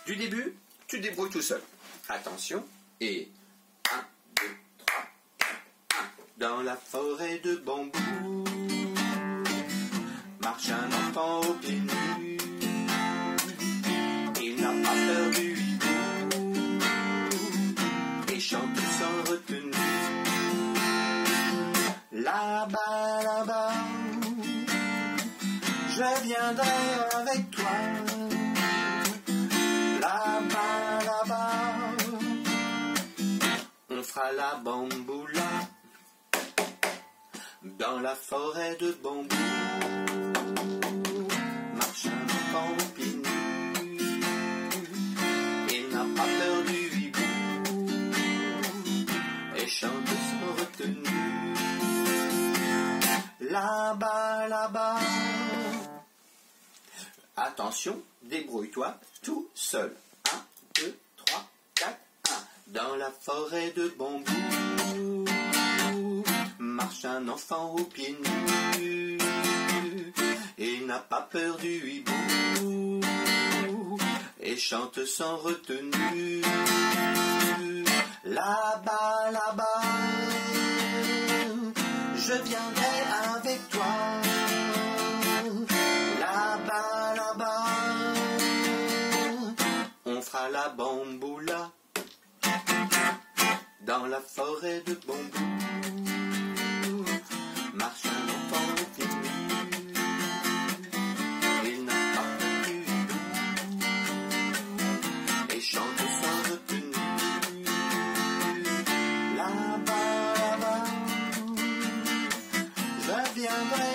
Du début, tu te débrouilles tout seul. Attention, et 1, 2, 3, 4, 1. Dans la forêt de bambou, marche un enfant aux pieds nus. Il n'a pas peur du hibou et chante sans retenue. Là-bas, là-bas, je viendrai avec toi. Là-bas, là-bas, on fera la bamboula dans la forêt de bambou. Marche un enfant aux pieds nus, il n'a pas peur du hibou et chante sans retenue. Là-bas, là-bas, attention, débrouille-toi tout seul. 1, 2, 3, 4, 1. Dans la forêt de bambou, marche un enfant aux pieds nus. Il n'a pas peur du hibou et chante sans retenue. Là-bas, là-bas, je viendrai avec toi. Là-bas, là-bas, on fera la bamboula dans la forêt de bambou. Marche un enfant au pied nus, il n'a pas peur du hibou et chante sans retenue. Là-bas, là-bas, je viendrai